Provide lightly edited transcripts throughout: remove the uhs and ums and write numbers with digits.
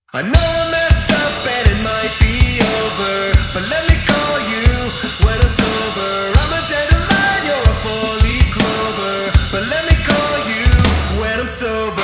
I know I messed up and it might be over, but let me call you when I'm sober. I'm a dandelion, you're a four-leaf clover, but let me call you when I'm sober.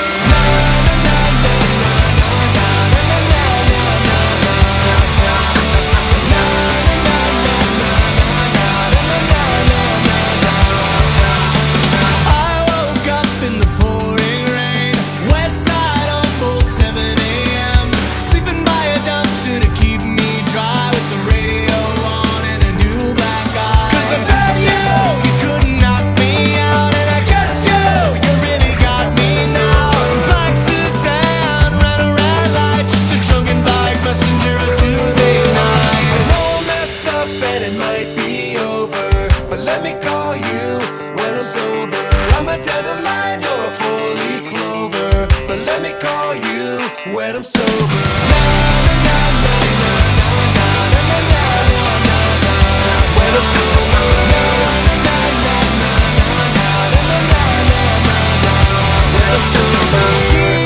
When I'm sober, when I'm sober, when I'm sober.